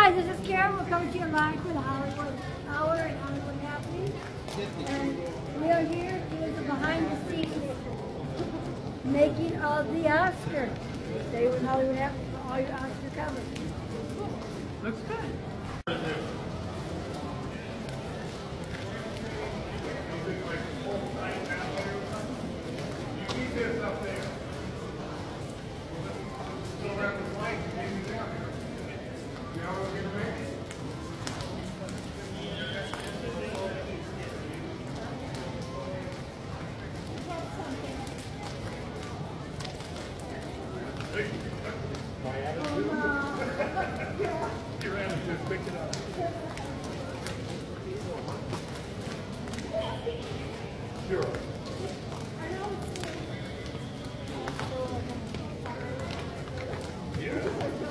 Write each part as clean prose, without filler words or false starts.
Hi, this is Karen. We're coming to you live for the Hollywood Hour and Hollywood Happening. And we are here to do the behind the scenes making of the Oscar. Stay with Hollywood Happening for all your Oscar coverage. Looks good. Your attitude, pick it up. Sure. Yeah.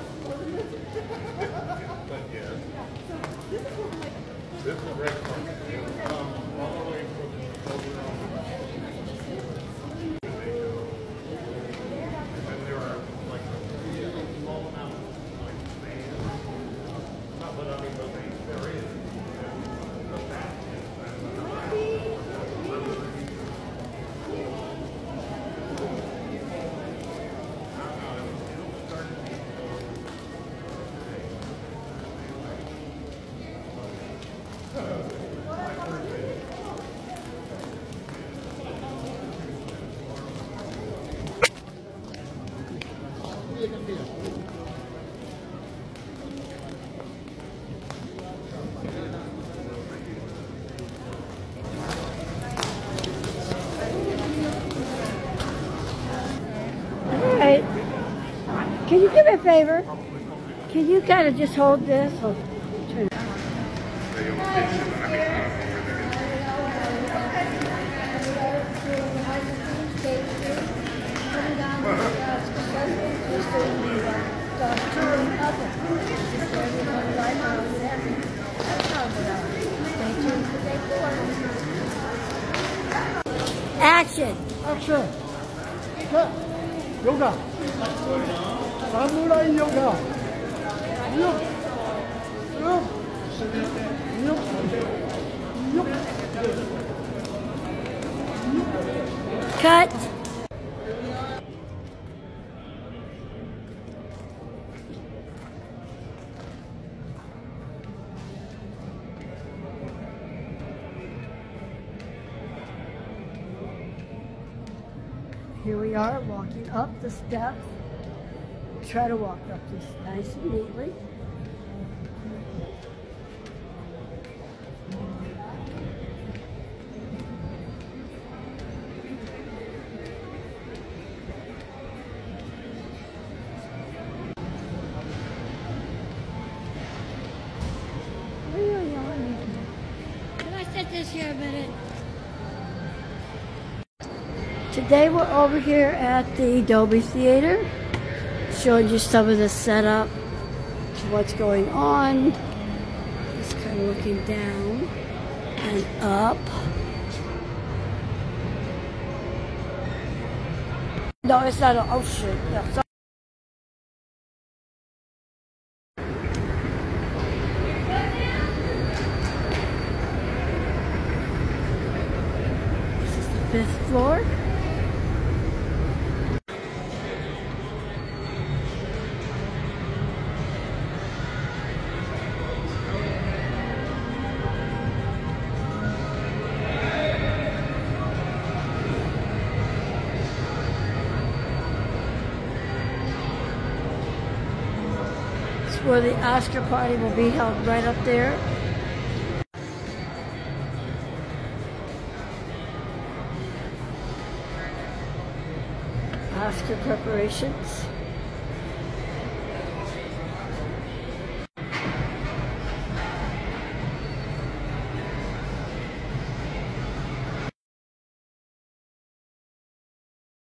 But yeah. This is right from all the way from over on. And then there are like small amounts like sand. Not but I mean, but there is. The fat is Alright. Can you do me a favor? Can you kind of just hold this? Turn it. Action! Action. Cut. Yoga. Samurai yoga. Yup. Yup. Yup. Yup. Cut! Here we are walking up the steps. Try to walk up this nice and neatly. Can I set this here a minute? Today we're over here at the Dolby Theater, showing you some of the setup, what's going on. Just kind of looking down and up. No, it's not an ocean. No, sorry. This is the 5th floor. Where the Oscar party will be held, right up there. Oscar preparations.